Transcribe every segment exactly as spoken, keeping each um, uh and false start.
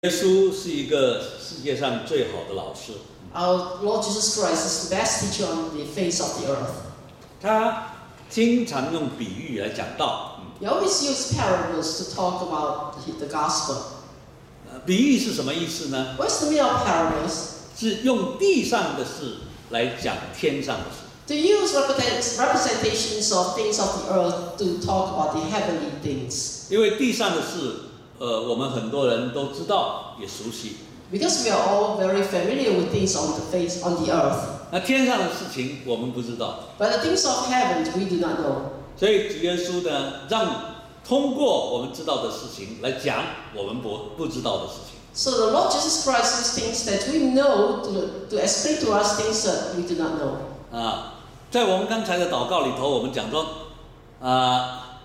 耶稣是一个世界上最好的老师。 Our Lord Jesus Christ is the best teacher on the face of the earth. 他经常用比喻来讲道。 He always uses parables to talk about the gospel. 比喻是什么意思呢？ What's the meaning of parables? 是用地上的事来讲天上的事。 To use representations of things of the earth to talk about the heavenly things. 因为地上的事，呃，我们很多人都知道，也熟悉。 Because we are all very familiar with things on the face on the earth. 那天上的事情我们不知道。 But the things of heaven we do not know. 所以主耶稣呢，让通过我们知道的事情来讲我们不不知道的事情。 So the Lord Jesus Christ uses things that we know to to explain to us things that we do not know. 啊，在我们刚才的祷告里头，我们讲说，啊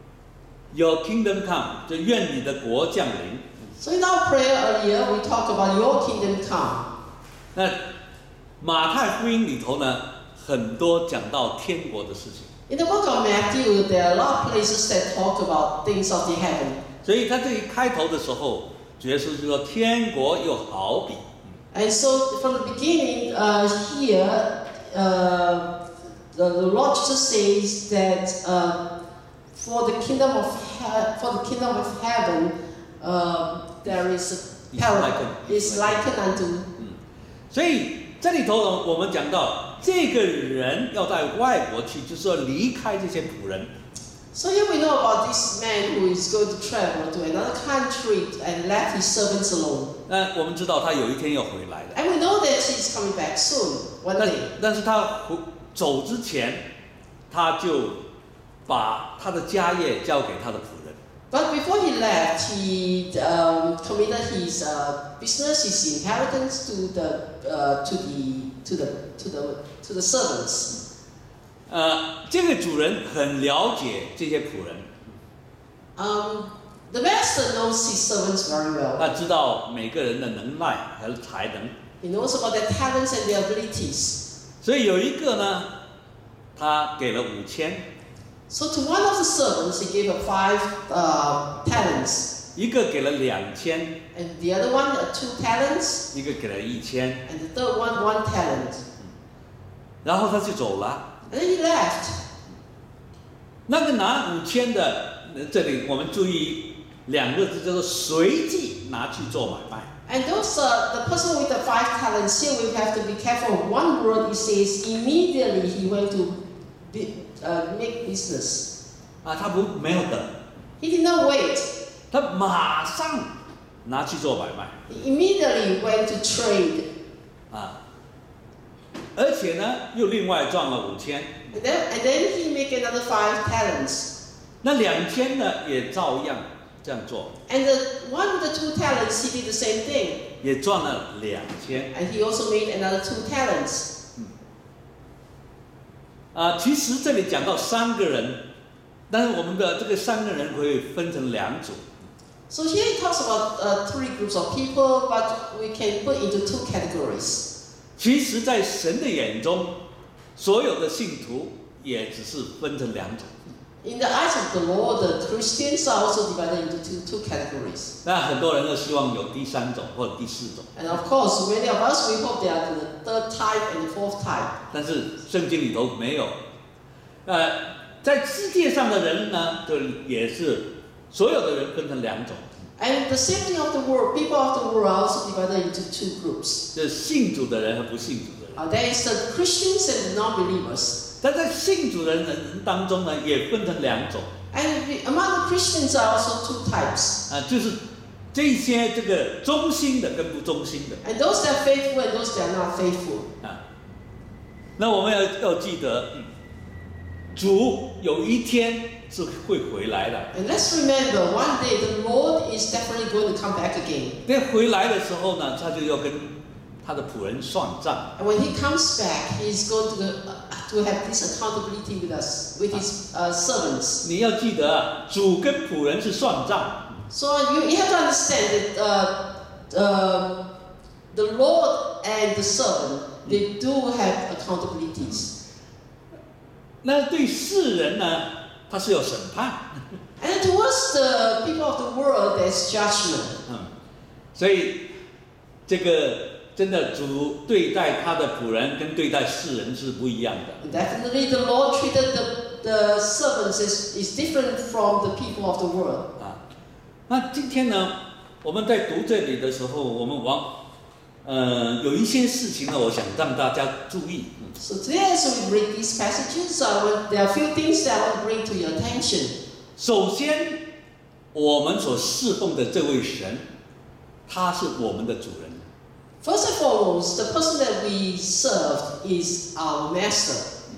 ，Your kingdom come， 就愿你的国降临。 So in our prayer earlier, we talk about Your kingdom come. 那马太福音里头呢，很多讲到天国的事情。 In the book of Matthew, there are a lot of places that talk about things of the heaven. 所以他这一开头的时候，主耶稣就说：“天国又好比。” And so from the beginning, uh, here, uh, the, the Lord Jesus says that uh, for the kingdom of he- for the kingdom of heaven, uh, there is a parable. Is likened unto. 嗯，所以这里头呢，我们讲到这个人要在外国去，就是说离开这些仆人。 So here we know about this man who is going to travel to another country and left his servants alone. 那我们知道他有一天要回来的。 And we know that he's coming back soon, one 但 day. 但是他回走之前，他就把他的家业交给他的仆人。 But before he left, he um, committed his uh, business, his inheritance to the uh, to the to the to the to the servants. 呃，这个主人很了解这些仆人， Um, the master knows his servants very well. 他知道每个人的能耐还有才能， He knows about their talents and their abilities. 所以有一个呢，他给了五千， So to one of the servants, he gave her five uh, talents, 一个给了两千， and the other one uh, two talents, 一个给了一千， and the third one one talent. 然后他就走了。 And then he left. 那个拿五千的，呃这里我们注意两个字叫做随即拿去做买卖。 And those, uh, the person with the five talents, here we have to be careful of one word. It says immediately he went to be, uh, make business. 啊，他不没有等， He did not wait. 他马上拿去做买卖 He immediately went to trade. 啊，而且呢又另外赚了五千， And then, and then he make another five talents. 那两千呢也照样这样做， And the one with the two talents, he did the same thing. 也赚了两千。 And he also made another two talents. 啊，其实这里讲到三个人，但是我们的这个三个人可以分成两组。 So here he talks about uh, three groups of people, but we can put into two categories. 其实，在神的眼中，所有的信徒也只是分成两种。 In the eyes of the Lord, the Christians are also divided into two, two categories. 那很多人都希望有第三种或者第四种， And of course, many of us, we hope they are the third type and the fourth type. 但是圣经里头没有。呃，在世界上的人呢，就也是所有的人分成两种， And the same thing of the world, people of the world are also divided into two groups. 就是信主的人和不信主的人。 Uh, there is the Christians and the non-believers. 但在信主的人当中呢，也分成两种， And the, among the Christians are also two types. 啊、就是这些这个忠心的跟不忠心的。 And those that are faithful and those that are not faithful. 啊，那我们要要记得，嗯主有一天是会回来的。 And let's remember, one day the Lord is definitely going to come back again. 那回来的时候呢，他就要跟他的仆人算账。 And when he comes back, he's going to, uh, to have this accountability with us, with his uh, servants. 你要记得啊，主跟仆人是算账。 So you, you have to understand that uh, uh, the Lord and the servant, they do have accountabilities. 那对世人呢，他是有审判。 And towards the people of the world, there's judgment. 嗯， 所以这个真的主对待他的仆人跟对待世人是不一样的。 Definitely, the Lord treated the the servants is is different from the people of the world. 啊，那今天呢，我们在读这里的时候，我们往呃有一些事情呢，我想让大家注意。嗯 So today, as we read these passages, I want, there are a few things that I want to bring to your attention. 首先，我们所侍奉的这位神，他是我们的主人。 First and foremost, the person that we serve is our master.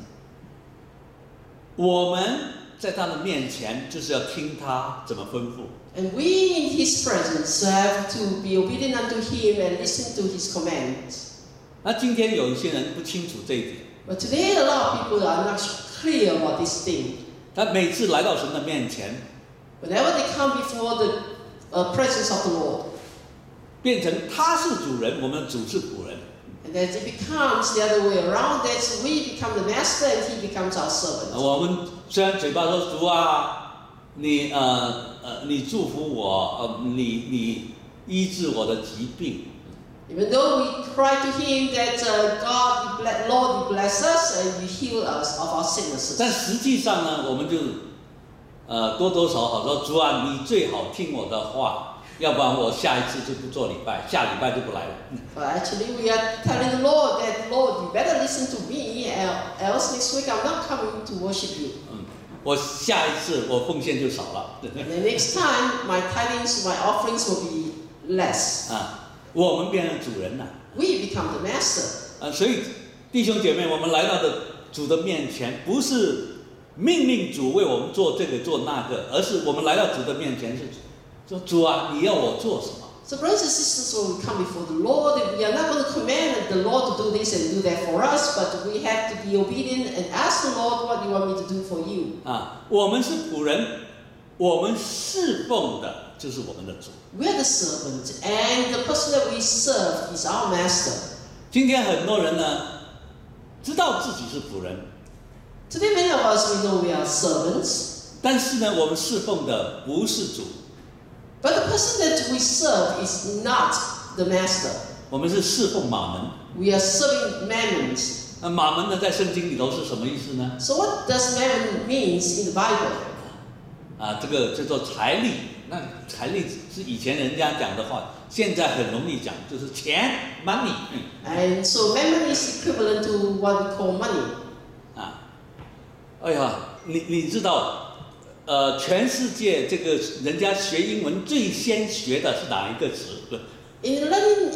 我们在他的面前，就是要听他怎么吩咐。 And we in his presence have to be obedient unto him and listen to his commands. 那今天有一些人不清楚这一点。 But today, a lot of people are not clear about this thing. 他每次来到神的面前， Whenever they come before the uh, presence of the Lord, 变成他是主人，我们的主是仆人。 and that it becomes the other way around, that we become the master and he becomes our servant. 我们虽然嘴巴说主啊，你呃呃你祝福我，呃你你医治我的疾病。 Even though we cry to him that uh, God, you bless, Lord, you bless us and you heal us of our sicknesses. 但实际上呢，我们就呃多多少少说主啊，你最好听我的话，要不然我下一次就不做礼拜，下礼拜就不来了。 But actually, we are telling the Lord that, Lord, you better listen to me, else next week I'm not coming to worship you. 嗯，我下一次我奉献就少了。 And the next time, my tithings, my offerings will be less. 啊。 我们变成主人了， We become the master. 啊，所以弟兄姐妹，我们来到的主的面前，不是命令主为我们做这个做那个，而是我们来到主的面前是说主啊，你要我做什么？ So brothers and sisters, when we come before the Lord, we are not going to command the Lord to do this and do that for us, but we have to be obedient and ask the Lord, what do you want me to do for you? 啊，我们是仆人，我们侍奉的就是我们的主。 We are the servant, and the person that we serve is our master. 今天很多人呢，知道自己是仆人， Today, many of us, we know we are servants, 但是呢，我们侍奉的不是主， but the person that we serve is not the master. 我们是侍奉马门。 We are serving mammon. 那马门呢，在圣经里头是什么意思呢？ So what does mammon means in the Bible? 啊，这个叫做财力。那财力是以前人家讲的话，现在很容易讲，就是钱 （money）。 And so mammon is equivalent to what we call money. 啊，哎呀，你你知道，呃，全世界这个人家学英文最先学的是哪一个词？ In learning,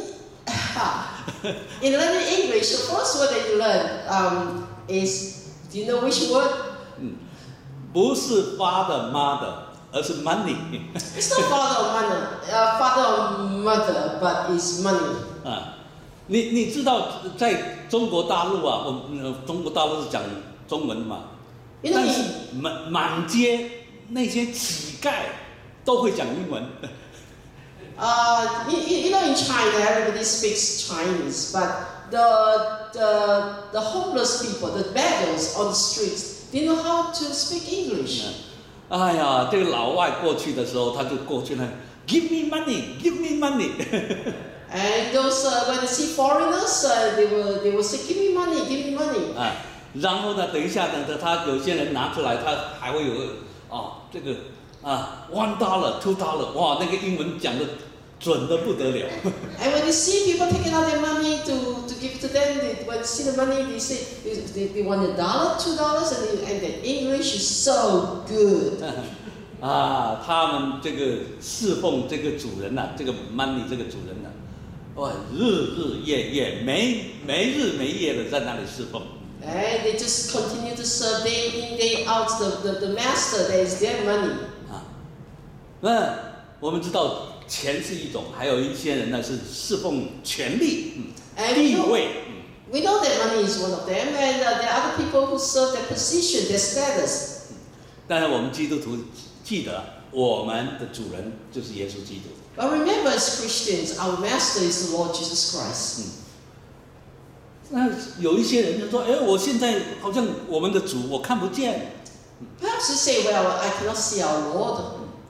in learning English, the first word that you learn um, is, do you know which word? 嗯，不是 father mother， 而是 money。 It's not father or mother, uh, father or mother, but it's money. 啊，你你知道在中国大陆啊，我们、呃、中国大陆是讲中文嘛， You know, 但是 in, 满满街那些乞丐都会讲英文。 uh, you, you know, in China, everybody speaks Chinese, but the, the, the homeless people, the beggars on the streets, they know how to speak English. 哎呀，这个老外过去的时候，他就过去了 ，Give me money, give me money 。 And those uh, when they see foreigners, uh, they will they will say, "Give me money, give me money." 啊，然后呢，等一下呢，他有些人拿出来，他还会有个哦，这个啊，one dollar, two dollar， 哇，那个英文讲的准的不得了。 And when they see people taking out their money to, to give to them, they, when they see the money, they say they, they, they want a dollar, two dollars, and, they, and the English is so good. 啊，他们这个侍奉这个主人呐、啊，这个 money 这个主人呐、啊，哇，日日夜夜没没日没夜的在那里侍奉。 And they just continue to serve day in, day out. The, the, the master, that is their money. 啊，那我们知道钱是一种，还有一些人呢是侍奉权力、嗯、 And 地 we know, 位。嗯 we know that money is one of them, and uh, there are other people who serve their position, their status. 但是我们基督徒记得，我们的主人就是耶稣基督。 But remember, as Christians, our master is the Lord Jesus Christ. 嗯，那有一些人就说：“哎，我现在好像我们的主我看不见。” Perhaps you say, well, I cannot see our Lord.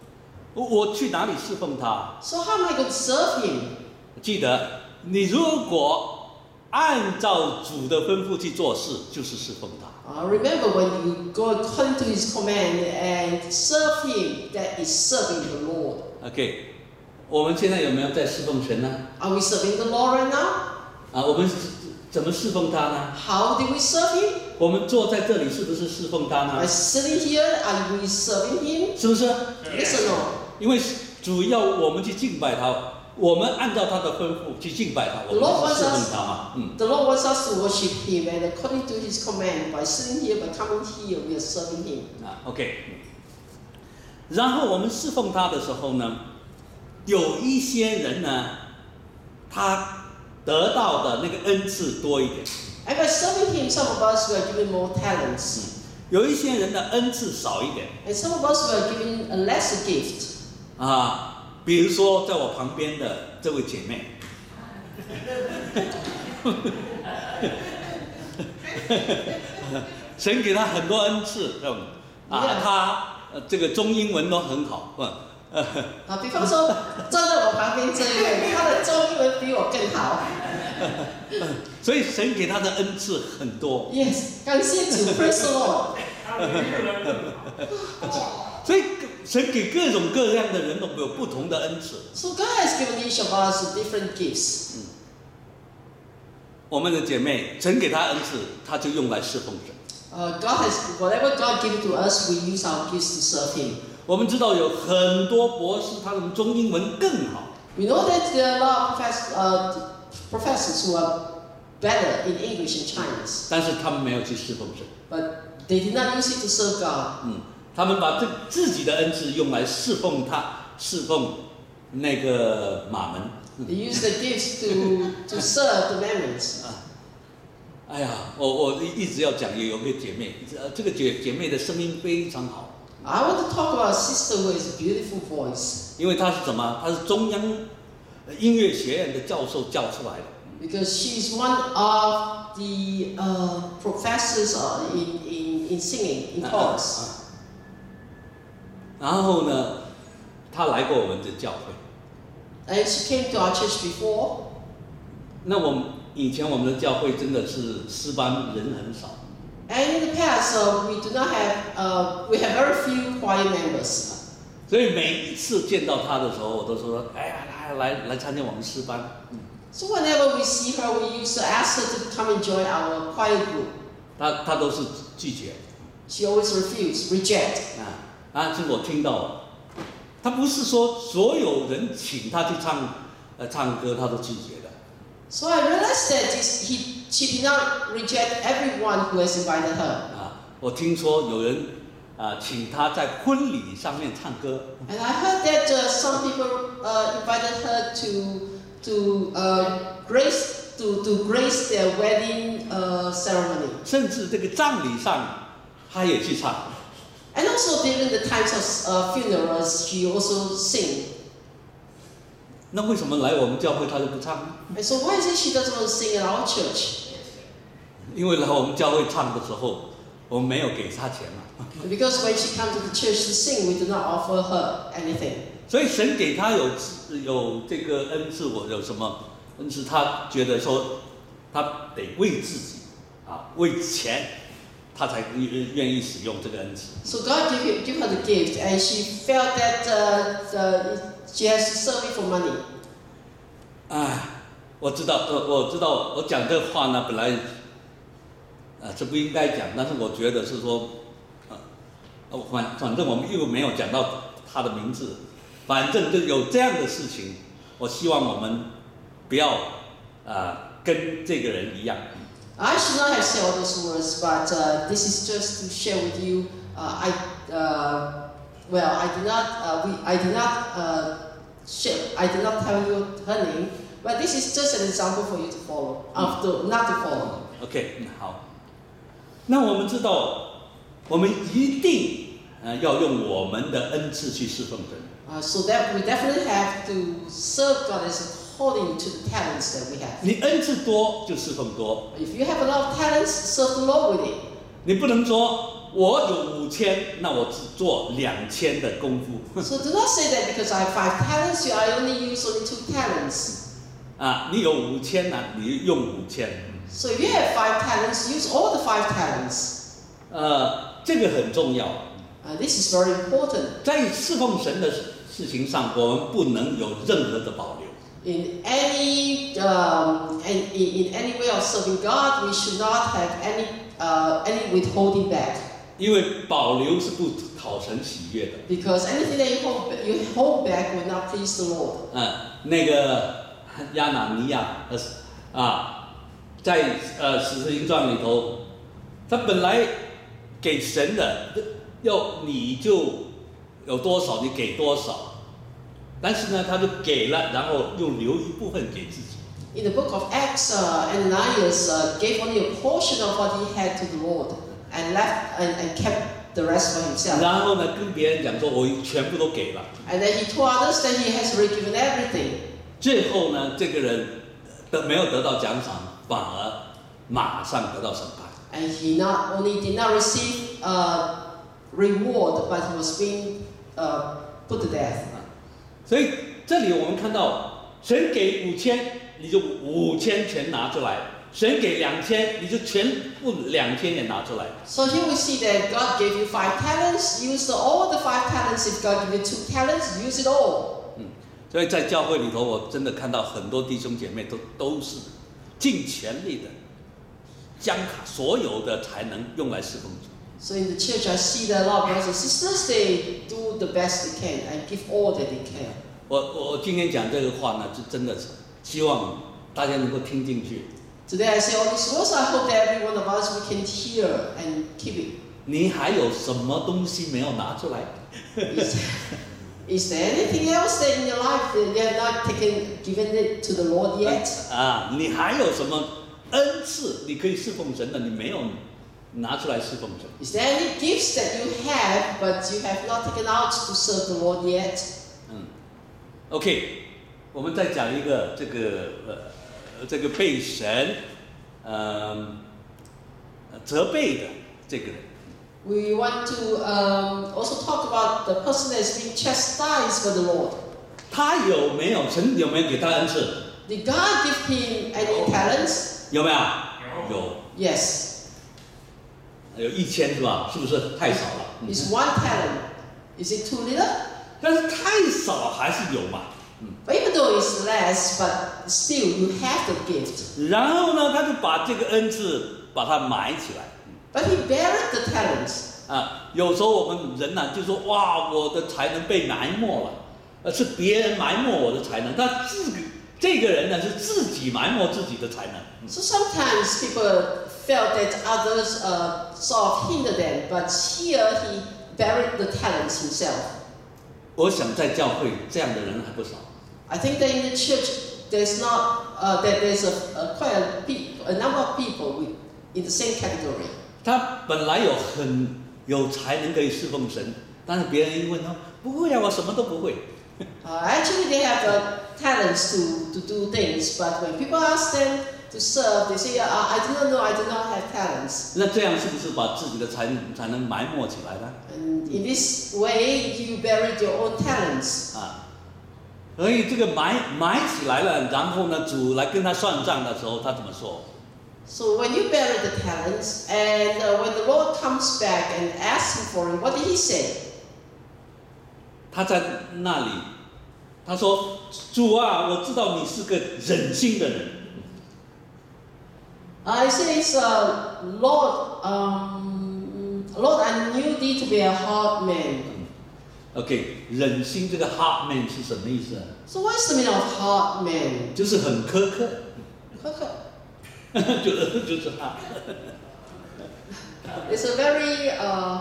我我去哪里侍奉他？ So how am I going to serve him? 记得，你如果按照主的吩咐去做事，就是侍奉他。 Uh, remember, when you go according to his command and serve him, that is serving the Lord. OK， 我们现在有没有在侍奉神呢？ Are we serving the Lord right now? 啊，我们怎么侍奉他呢？ How do we serve him? 我们坐在这里是不是侍奉他呢 By？ sitting here, are we serving him? 是不是？ Yes or no? 因为主要我们去敬拜他，我们按照他的吩咐去敬拜他，我 The Lord 们 wants 是侍奉 us, 他嘛。嗯。 the Lord wants us to worship him, and according to his command, by sitting here, by coming here, we are serving him. 啊 ，OK。然后我们侍奉他的时候呢，有一些人呢，他得到的那个恩赐多一点。 And by serving him, some of us were given more talents, 有一些人的恩赐少一点 and some of us were given a lesser gift. 啊，比如说在我旁边的这位姐妹，神给她很多恩赐，这种啊，她呃这个中英文都很好，嗯，呃， 啊，比方说站在我旁边这一位，他的中英文比我更好。 所以神给她的恩赐很多， Yes，感谢主 ，Praise the Lord。 所以神给各种各样的人都有不同的恩赐。 So God has given each of us different gifts. 我们的姐妹，神给她恩赐，她就用来侍奉神。 Uh, God has whatever God gives to us, we use our gifts to serve Him. 我们知道有很多博士，他们中英文更好。 We know that there are a lot of profess, uh, professors who are better in English and Chinese, 但是他们没有去侍奉神， but they did not use it to serve God. 嗯，他们把这自己的恩赐用来侍奉他，侍奉那个马门。 They use the gifts to to serve the members. 哎呀，我我一一直要讲，有个姐妹，呃，这个姐姐妹的声音非常好， I want to talk about a sister who has a beautiful voice 因为她是什么？她是中央音乐学院的教授教出来的。 because she is one of the uh, professors uh, in, in in singing in 啊 chorus. 啊然后呢，她来过我们的教会。 And she came to our church before. 那我们以前我们的教会真的是诗班人很少， And in the past, uh, we do not have, uh, we have very few choir members. 所以每一次见到她的时候，我都说：“哎呀，来来来参加我们诗班。” So whenever we see her, we used to ask her to come and join our choir group. 她她都是拒绝 She always refused, reject. 啊。啊，是我听到，她不是说所有人请她去唱呃唱歌，她都拒绝的。 So I realized that this, he, she did not reject everyone who has invited her. 啊，我听说有人啊请她在婚礼上面唱歌， And I heard that uh, some people uh, invited her to to uh, grace to, to grace their wedding uh, ceremony. 甚至这个葬礼上，她也去唱。 And also during the times of uh, funerals, she also sing. 那为什么来我们教会她就不唱呢？ And so why is it she doesn't want to sing in our church? 因为来我们教会唱的时候，我们没有给她钱嘛。 Because when she comes to the church to sing, we do not offer her anything. 所以神给她有有这个恩赐，我有什么恩赐？她觉得说，她得为自己啊，为钱，她才愿意使用这个恩赐。 So God give, you, give her the gift, and she felt that uh, the, she has to serve it for money. 哎，我知道，我我知道，我讲这话呢，本来啊这不应该讲，但是我觉得是说，呃，反反正我们又没有讲到她的名字，反正就有这样的事情，我希望我们不要啊、呃、跟这个人一样。 I should not have said all those words, but uh, this is just to share with you. Uh, I uh, well, I did not. Uh, we, I did not. Uh, share, I did not tell you her name, but this is just an example for you to follow. Uh, to, not to follow. OK， 嗯，好。那我们知道，我们一定呃要用我们的恩赐去侍奉神。 Uh, so that we definitely have to serve God as according to the talents that we have. 你恩赐多就侍奉多， If you have a lot of talents, serve the Lord with it. 你不能说我有五千，那我只做两千的功夫。 So do not say that because I have five talents, you I only use only two talents. 啊，你有五千呢，你用五千。 So if you have five talents, use all the five talents. 呃，这个很重要。 Uh, this is very important. 在侍奉神的事情上，我们不能有任何的保留。 In any um, in, in any way of serving God, we should not have any uh, any withholding back. 因为保留是不讨神喜悦的。 Because anything that you hold you hold back will not please the Lord. 嗯，那个亚拿尼亚，呃啊，在呃使徒行传里头，他本来给神的，要你就有多少，你给多少。但是呢，他就给了，然后又留一部分给自己。 In the book of Acts, uh, Ananias uh, gave only a portion of what he had to the Lord and left and, and kept the rest for himself. 然后呢，跟别人讲说，我全部都给了。 And then he told others that he has already given everything. 最后呢，这个人得没有得到奖赏，反而马上得到审判。 And he not only did not receive a reward, but he was being uh, put to death. 所以这里我们看到，神给五千，你就五千全拿出来；神给两千，你就全部两千也拿出来。 So here we see that God gave you five talents, use all the five talents. If God gave you two talents, use it all. 嗯，所以在教会里头，我真的看到很多弟兄姐妹都都是尽全力的，将所有的才能用来侍奉主。 So in the church, I see that a lot of brothers and sisters, they do the best they can and give all that they can. 我我今天讲这个话呢，就真的是希望大家能够听进去。 Today I say all these words. I hope that every one of us we can hear and keep it. 你还有什么东西没有拿出来？ Is, is there anything else that in your life that you have not taken, given it to the Lord yet? 啊，你还有什么恩赐你可以侍奉神的？你没有拿出来侍奉神。 Is there any gifts that you have but you have not taken out to serve the Lord yet? 嗯 ，OK， 我们再讲一个这个呃这个被神呃责备的这个人。 We want to um, also talk about the person that is being chastised by the Lord. 他有没有神有没有给他恩赐？ Did God give him any talents? 有没有？有， Yes. 有一千是吧？是不是太少了？嗯 It's one talent. Is it too little? 但是太少还是有嘛。 But even though it's less, but still you have the gift. 然后呢，他就把这个恩赐把它埋起来。 But he buried the talents. 啊，有时候我们人呢、啊、就说哇，我的才能被埋没了，呃，是别人埋没我的才能，他自己这个人呢是自己埋没自己的才能。 So sometimes people felt that others uh, sort of hindered them, but here he buried the talents himself. 我想在教会这样的人还不少。 I think that in the church there's not uh, that there's a, a quite a, pe- a number of people with, in the same category. 他本来有很有才能可以侍奉神，但是别人一问他，不会啊，我什么都不会。 Uh, actually, they have uh, talents to, to do things, but when people ask them to serve, they say, uh, I do not know, I do not have talents. 那这样是不是把自己的才能才能埋没起来了？ And in this way, you buried your own talents. 啊，所以这个埋埋起来了，然后呢，主来跟他算账的时候，他怎么说？ So when you bury the talents, and uh, when the Lord comes back and asks him for it, what did he say? 他在那里，他说：“主啊，我知道你是个忍心的人。” Uh, he says, uh, Lord, um, Lord, I knew thee to be a hard man. OK， 忍心这个 hard man 是什么意思啊？ So what is the meaning of hard man? 就是很苛刻，就就是 hard。 It's a very uh,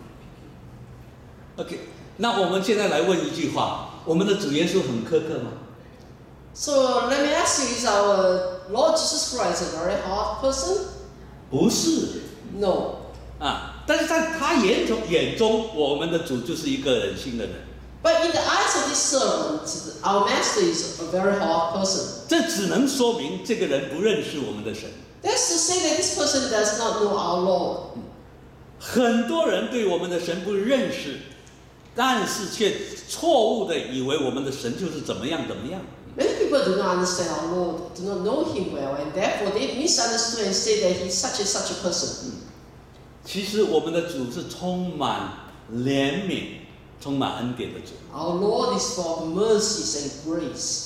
OK， 那我们现在来问一句话：我们的主耶稣很苛刻吗？ So let me ask you, is our Lord Jesus Christ a very hard person? 不是 No. 啊，但是在他眼中眼中，我们的主就是一个忍心的人。 But in the eyes of this servant, our master is a very hard person. 这只能说明这个人不认识我们的神。 That's to say that this person does not know our Lord. 很多人对我们的神不认识，但是却错误的以为我们的神就是怎么样怎么样。 Many people do not understand our Lord, do not know Him well, and therefore they misunderstood and say that He's such and such a person. 其实我们的主是充满怜悯、充满恩典的主。 Our Lord is full of mercies and grace.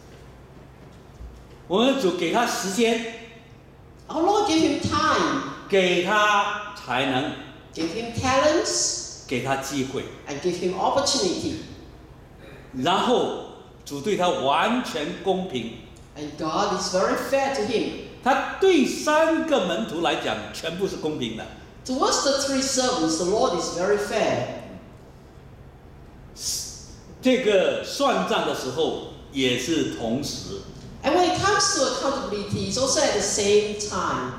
我们的主给他时间， Our Lord gave him time, 给他才能， gave him talents, 给他机会， and gave him opportunity. 然后主对他完全公平。 And God is very fair to him. 他对三个门徒来讲，全部是公平的。 Towards the three servants, the Lord is very fair. 这个算账的时候也是同时。 And when it comes to accountability, it's also at the same time.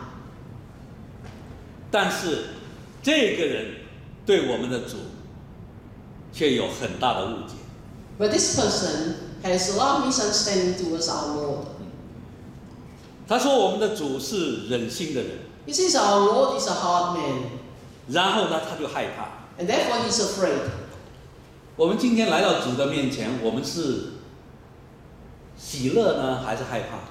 但是这个人对我们的主却有很大的误解。 But this person has a lot of misunderstanding towards our Lord. 他说我们的主是忍心的人， He says our Lord is a hard man, 然后呢他就害怕。 and therefore he's afraid. 我们今天来到主的面前，我们是喜乐呢，还是害怕？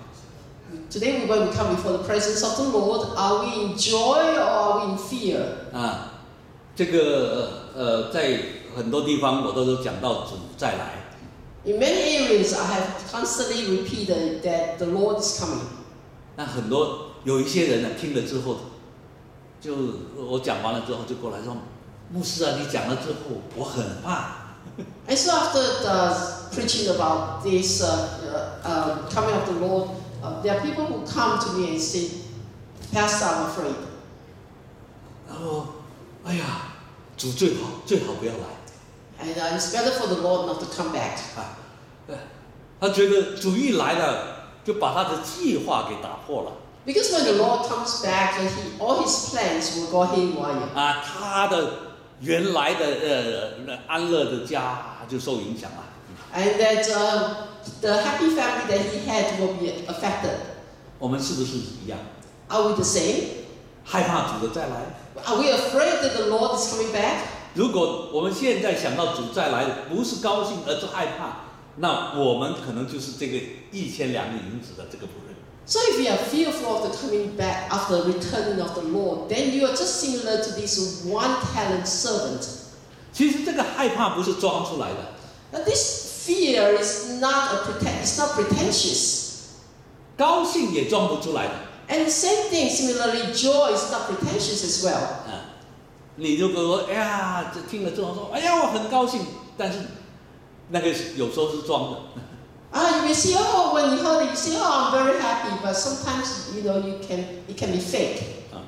Today, when we come before the presence of the Lord, are we in joy or are we in fear? 啊，这个呃，在很多地方我都有讲到主再来。 In many areas, I have constantly repeated that the Lord is coming. 那很多有一些人呢，听了之后，就我讲完了之后就过来说，牧师啊，你讲了之后，我很怕。 And so after the preaching about this uh, uh, uh, coming of the Lord, uh, there are people who come to me and say, Pastor, I'm afraid. 然后，哎呀，主最好最好不要来。 And uh, it's better for the Lord not to come back. 啊，他觉得主一来了，就把他的计划给打破了。 Because when the Lord comes back, uh, he, all his plans will go haywire. 啊，他的原来的呃安乐的家就受影响了。 And that uh, the happy family that he had will be affected. 我们是不是一样？ Are we the same? 害怕主的再来。 Are we afraid that the Lord is coming back? 如果我们现在想到主再来，不是高兴，而是害怕，那我们可能就是这个一千两银子的这个仆人。 So if you are fearful of the coming back after the returning of the Lord, then you are just similar to this one-talent servant. 其实这个害怕不是装出来的， Now this fear is not a pretend, it's not pretentious. 高兴也装不出来的。 And the same thing, similarly, joy is not pretentious as well. 啊，你如果说，哎呀，这听了之后说，哎呀，我很高兴，但是那个有时候是装的。 Ah, you may say, oh, when you heard it, you say, oh, I'm very happy, but sometimes, you know, you can, it can be fake. 啊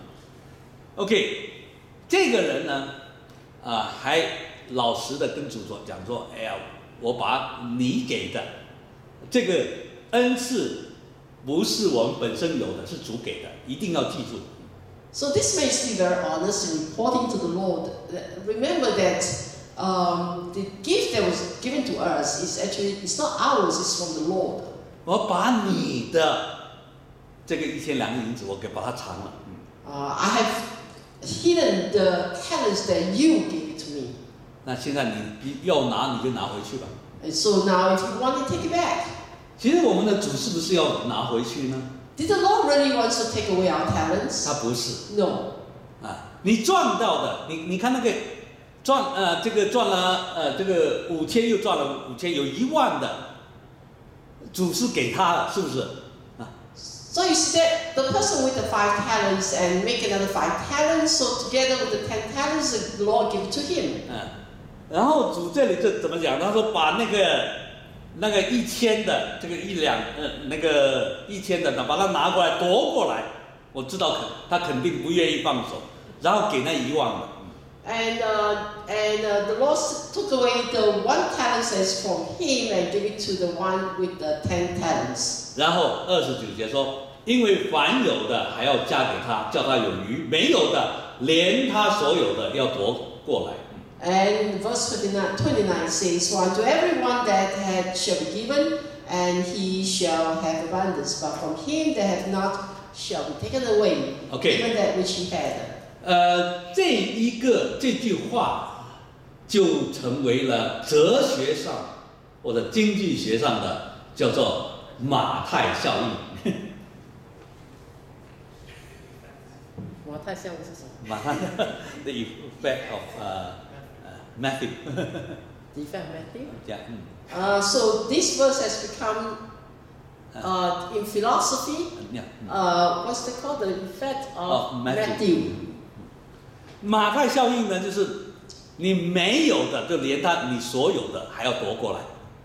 ，OK， 这个人呢，啊，还老实的跟主说讲说，哎呀，我把你给的这个恩赐，不是我们本身有的，是主给的，一定要记住。 So this makes me very honest in reporting to the Lord. Remember that um, the gift that was given to us is actually, it's not ours, it's from the Lord. 我把你的这个一千两银子，我给把它藏了。 Uh, I have hidden the talents that you gave to me. 那现在你要拿你就拿回去吧。 And so now if you want to take it back. 其实我们的主是不是要拿回去呢？ Did the Lord really want to take away our talents? 他不是 No. 啊，你赚到的，你你看那个赚呃这个赚了呃这个五千又赚了五千，有一万的，主是给他的，是不是？啊， So you see that the person with the five talents and make another five talents, so together with the ten talents, the Lord give it to him. 嗯，然后主这里这怎么讲？他说把那个。 那个一千的，这个一两呃，那个一千的呢，把它拿过来夺过来，我知道肯他肯定不愿意放手，然后给那一万的。 And uh, and uh, the Lord took away the one talent that's from him and gave it to the one with the ten talents. 然后二十九节说，因为凡有的还要加给他，叫他有余；没有的，连他所有的要夺过来。 And verse twenty-nine, twenty-nine says, For unto everyone that had shall be given, and he shall have abundance. But from him that hath not shall be taken away, Okay. even that which he had. 呃，这一个这句话就成为了哲学上或者经济学上的叫做马太效应。 马太效应是什么？ 马太 the effect of uh, uh, Matthew. The effect of Matthew. Yeah. Mm. Uh, so this verse has become uh, in philosophy. Yeah. Uh, what's it called? The effect of Of Matthew. Matthew. 马太效应呢，就是你没有的，就连他你所有的还要夺过来。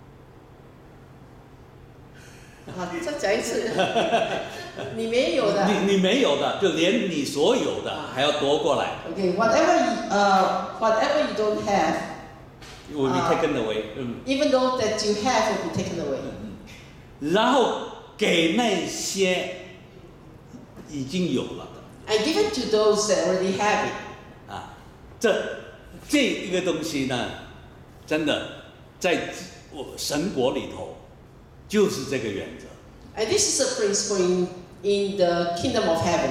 啊，再讲一次，你没有的。 你你没有的，就连你所有的还要夺过来。 Okay, whatever you, uh, whatever you don't have, will be taken away. 嗯。 even though that you have will be taken away. 嗯。然后给那些已经有了的。 And give it to those that already have it. 啊，这这一个东西呢，真的在我神国里头就是这个原则。 And this is a principle in in the kingdom of heaven.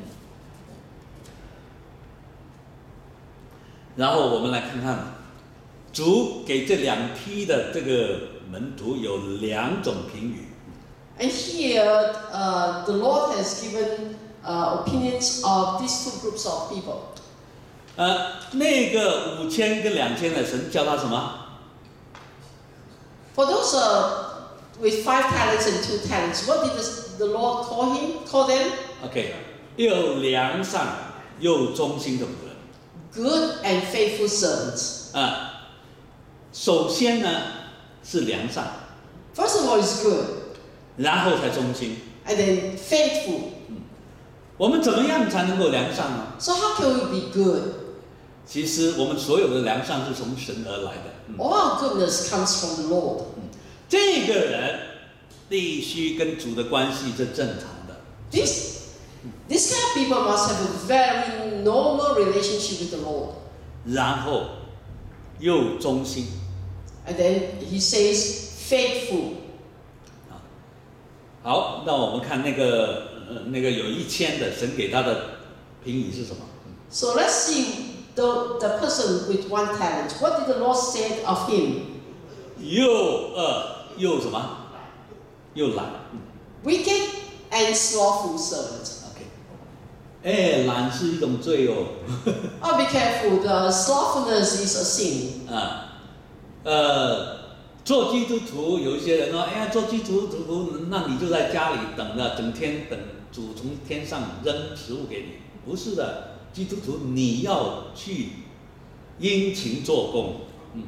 然后我们来看看，主给这两批的这个门徒有两种评语。 And here, uh, the Lord has given uh, opinions of these two groups of people. 呃，那个五千跟两千的神叫他什么？ For those uh, with five talents and two talents, what did the, the Lord call him? Call them? OK， 又良善又忠心的仆人。 Good and faithful servants. 啊，首先呢是良善， First of all, is good, 然后才忠心。 and then faithful. 我们怎么样才能够良善呢？ So how can we be good? 其实我们所有的良善是从神而来的。嗯、 All our goodness comes from the Lord. 这个人必须跟主的关系是正常的。 This, this kind of people must have a very normal relationship with the Lord. 然后又忠心。 And then he says, faithful. 好，那我们看那个呃那个有一千的神给他的评语是什么？ So let's see the, the person with one talent. What did the Lord say of him? 又恶又什么？又懒。 Wicked and slothful servant. OK， 哎，懒是一种罪哦。 Oh, be careful. The slothfulness is a sin. 啊，呃，做基督徒有一些人说，哎呀，做基督徒，那你就在家里等着，整天等主从天上扔食物给你。不是的，基督徒你要去殷勤做工。嗯。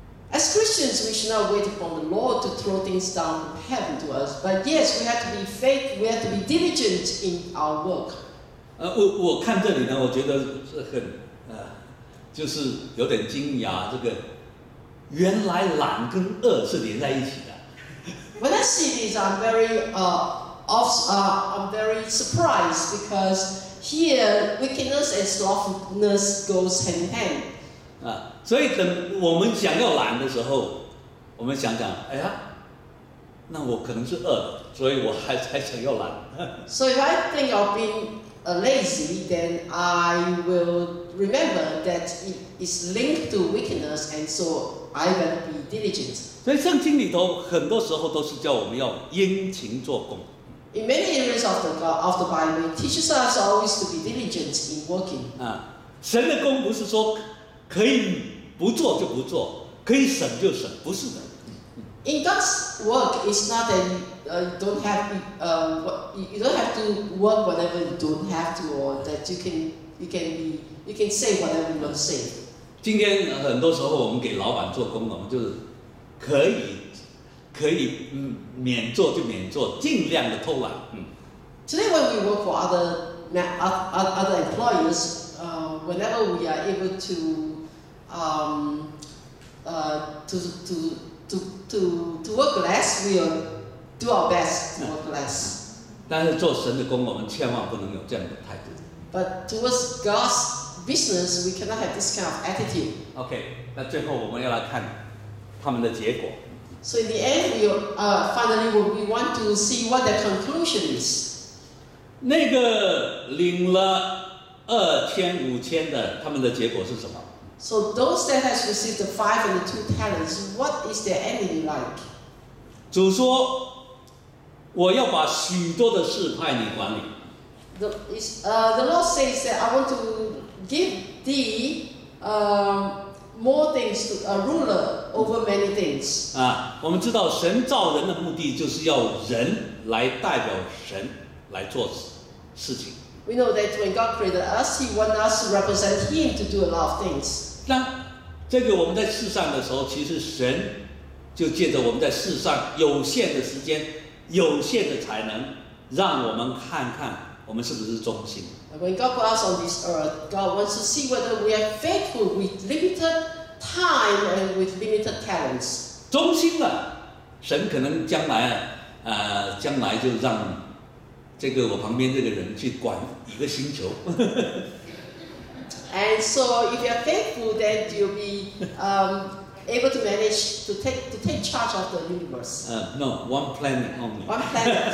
As Christians, we should not wait upon the Lord to throw things down from heaven to us. But yes, we have to be faithful. We have to be diligent in our work. 呃，我我看这里呢，我觉得是很呃，就是有点惊讶，这个原来懒跟恶是连在一起的。 When I see this, I'm very, uh, off, uh, I'm very surprised because here wickedness and slothfulness goes hand in hand. 啊，所以等我们想要懒的时候，我们想想，哎呀，那我可能是恶的，所以我还才想要懒。 So if I think of being uh, lazy, then I will remember that it is linked to wickedness, and so I will be diligent. 所以圣经里头很多时候都是叫我们要殷勤做工。 In many areas of the of the Bible, it teaches us always to be diligent in working. 啊，神的工不是说可以不做就不做，可以省就省，不是的。 In God's work, it's not that you, uh, you don't have uh, what, you you don't have to work whatever you don't have to, or that you can you can be you can say whatever you want to say. 今天很多时候我们给老板做工，我们就是可以可以嗯免做就免做，尽量的偷懒。嗯。 Today, when we work for other ma- oth- other employers, uh, whenever we are able to um, uh, to to to to to work less, we will do our best to work less. 但是做神的工，我们千万不能有这样的态度。 But towards God's business, we cannot have this kind of attitude. OK， 那最后我们要来看他们的结果。 So in the end, we uh, finally we want to see what the conclusion is. 那个领了二千、五千的，他们的结果是什么？ So those that has received the five and the two talents, what is their ending like? 主说：“我要把许多的事派你管理。” The, is, uh, the Lord says that I want to give thee um, more things, to, a ruler over many things. 啊，我们知道神造人的目的就是要人来代表神来做事情。 We know that when God created us, He wants us to represent Him to do a lot of things. 那这个我们在世上的时候，其实神就借着我们在世上有限的时间、有限的才能，让我们看看。 我们是不是忠心？ When God put us on this earth, God wants to see whether we are faithful with limited time and with limited talents. 忠心了，神可能将来啊，呃，将来就让这个我旁边这个人去管一个星球。 And so, if you are faithful, then you'll be um, able to manage to take to take charge of the universe. 呃、uh, ，no one planet only. One planet.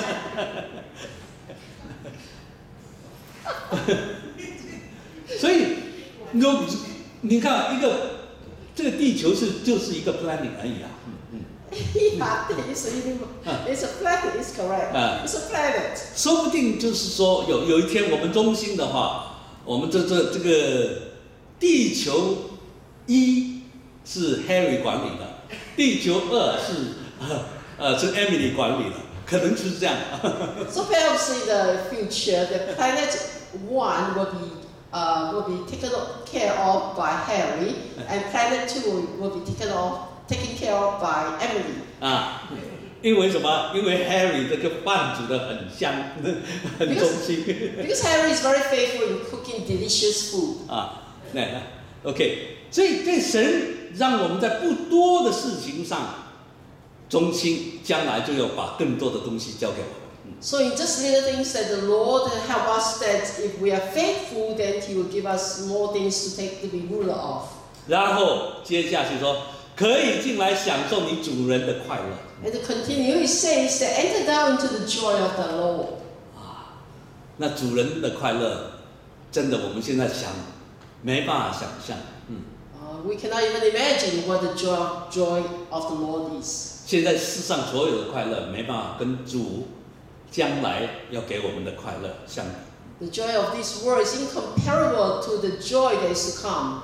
所以，你你看一个这个地球是就是一个 planet 而已啊。嗯 Yeah, it's a universe. It's a planet. It's correct. It's a planet. 说不定就是说有有一天我们忠心的话，我们这这这个地球一是 Harry 管理的，地球二是呃呃是 Emily 管理的，可能是这样。 So perhaps in the future, the planet one will be uh, will be taken care of by Harry, and planet two will be taken off taken care of by Emily. 啊，因为什么？因为 Harry 这个饭煮的很香，很忠心。 Because Harry is very faithful in cooking delicious food. 啊，那 OK， 所以这神让我们在不多的事情上忠心，将来就要把更多的东西交给我们。 So in just little things that the Lord help us that if we are faithful, then He will give us more things to take to be ruler of. 然后接下去说，可以进来享受你主人的快乐。 And to continue, He says that enter down into the joy of the Lord. 啊，那主人的快乐，真的我们现在想没办法想象。嗯。 Uh, we cannot even imagine what the joy joy of the Lord is. 现在世上所有的快乐没办法跟主将来要给我们的快乐相比。 The joy of this world is incomparable to the joy that is to come.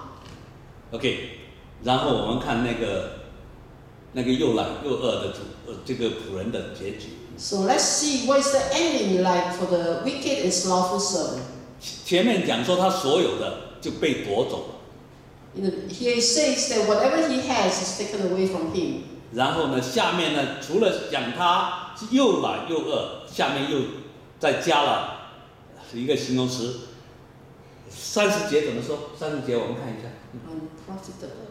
OK， 然后我们看那个那个又懒又饿的主呃这个仆人的结局。 So let's see what is the ending like for the wicked and slothful servant. 前面讲说他所有的就被夺走了。 In the, here it says that whatever he has is taken away from him. 然后呢，下面呢，除了讲他是又懒又饿，下面又再加了一个形容词。三十节怎么说？三十节我们看一下。 Unprofitable.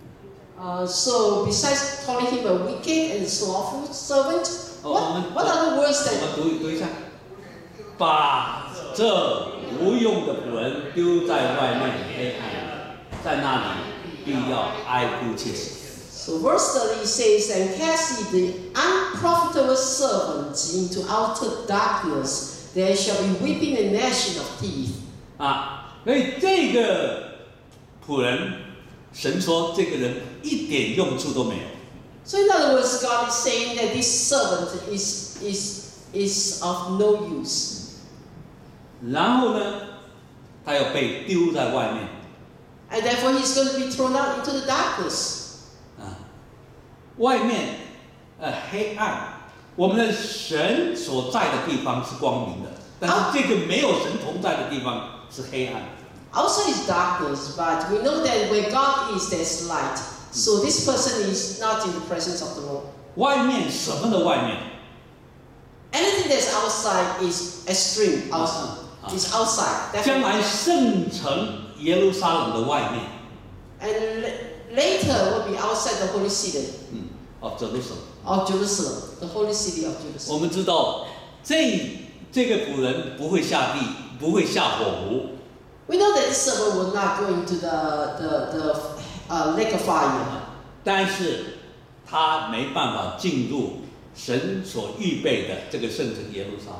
Uh, so besides calling him a wicked and slothful servant, what, what are the words 我 that 们读读一下，把这无用的仆人丢在外面黑暗，在那里必要哀哭切齿。 So verse thirty says, and cast ye the unprofitable servant into outer darkness, there shall be weeping and gnashing of teeth. 啊，所以这个仆人，神说这个人一点用处都没有。 So in other words, God is saying that this servant is is is of no use. 然后呢，他要被丢在外面。 And therefore he's going to be thrown out into the darkness. 啊，外面呃黑暗，我们的神所在的地方是光明的，但是这个没有神同在的地方是黑暗。 Outside is darkness, but we know that where God is, there's light. So this person is not in the presence of the Lord. 外面什么的外面？ Anything that's outside is extreme. Outside is outside. 将来 Definitely. 圣城耶路撒冷的外面， And later will be outside the holy city 嗯，哦，这都是。 of Jerusalem, the holy city of 我 Jerusalem. 们知道，这这个仆人不会下地，不会下火湖。 We know that this servant will not go into the the the uh, lake of fire. 但是他没办法进入神所预备的这个圣城耶路撒冷。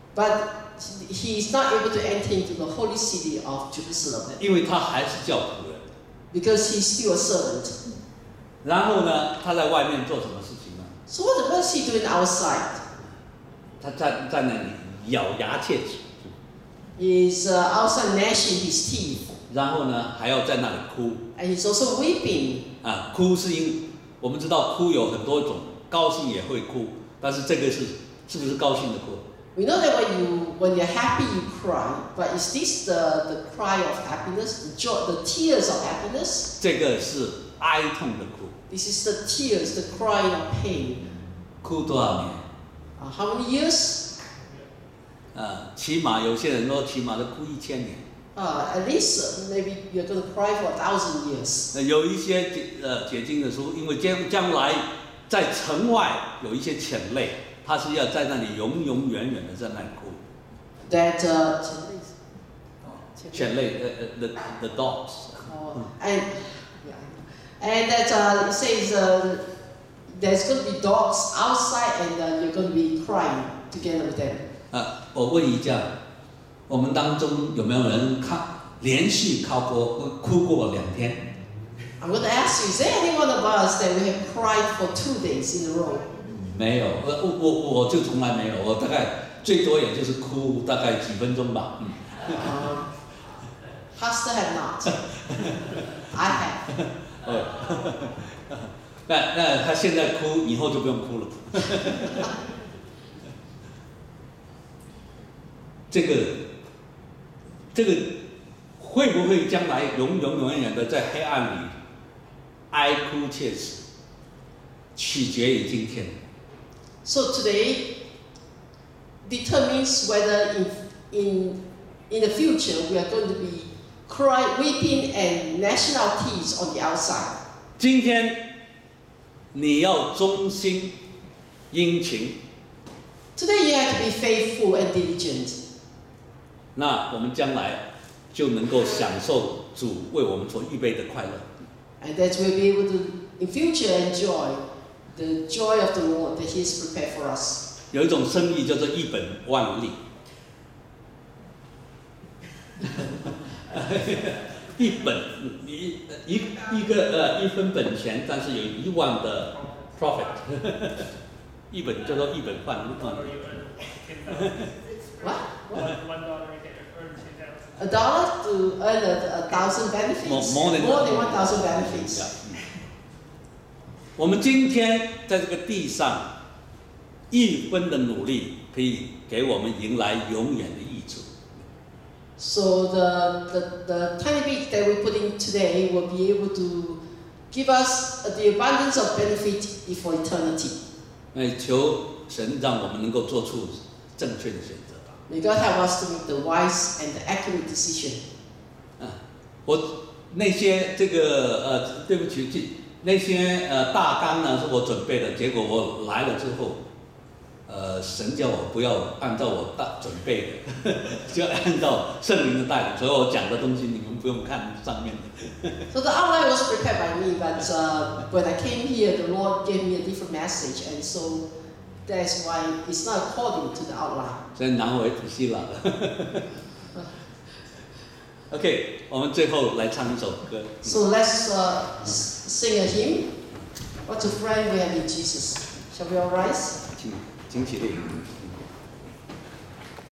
But he is not able to enter into the holy city of Jerusalem 因为他还是叫仆人。 because he's still a servant. 然后呢，他在外面做什么事情呢？ So what, what is he doing outside? 他在在那里咬牙切齿， He's uh, outside gnashing his teeth, 然后呢还要在那里哭 and he's also weeping. 啊！哭是因我们知道哭有很多种，高兴也会哭，但是这个是是不是高兴的哭？ We know that when you when you're happy you cry, but is this the, the cry of happiness, the joy, the tears of happiness? 这个是哀痛的哭。 This is the tears, the crying of pain. 哭多少年？ Uh, how many years? 啊，起码有些人说起码都哭一千年。 Uh, at least uh, maybe you're going to cry for a thousand years. 那有一些解呃解经的书，因为将将来在城外有一些潜泪，他是要在那里永永远远的在那里哭。 That uh, 潜泪，呃呃，the the dogs。 oh, and yeah, and that uh, it says uh, there's going to be dogs outside, and uh, you're going to be crying together with them. 啊，我问一下，我们当中有没有人看连续哭过哭过两天？ I'm going to ask you, is there any one of us that we have cried for two days in a row? 没有，呃，我我我就从来没有，我大概最多也就是哭大概几分钟吧。嗯。 Um, Pastor have not. I have. 哦，那那他现在哭，以后就不用哭了。这个这个会不会将来永永永远远的在黑暗里哀哭切齿，取决于今天。 So today determines whether in in in the future we are going to be crying, weeping, and gnashing our teeth on the outside. 今天你要忠心殷勤， Today you have to be faithful and diligent. 那我们将来就能够享受主为我们所预备的快乐。 And that we'll be able to, in future, enjoy the joy of the Lord that He has prepared for us. 有一种生意叫做一本万利，一本一一一个呃一分本钱，但是有一万的 profit， 一本叫做一本万利。 What? One, one dollar you can earn ten thousand. A dollar to earn a, a thousand benefits? More- more than- more than one thousand benefits. 我们今天在这个地上，一分的努力可以给我们迎来永远的益处。 So the, the, the tiny bit that we put in today will be able to give us the abundance of benefit for eternity. 那求神让我们能够做出正确的选择吧。 May God help us to make the wise and the accurate decision. 啊，我那些这个呃，对不起，这那些呃大纲呢是我准备的，结果我来了之后，呃，神叫我不要按照我大准备的，就按照圣灵的带领，所以我讲的东西你们不用看上面的。 So the outline was prepared by me, but uh, when I came here, the Lord gave me a different message, and so that's why it's not according to the outline. 所以难为不希了。OK， 我们最后来唱一首歌。 So let's uh, s- sing a hymn. What a friend we have in Jesus. Shall we all rise? 请请起立。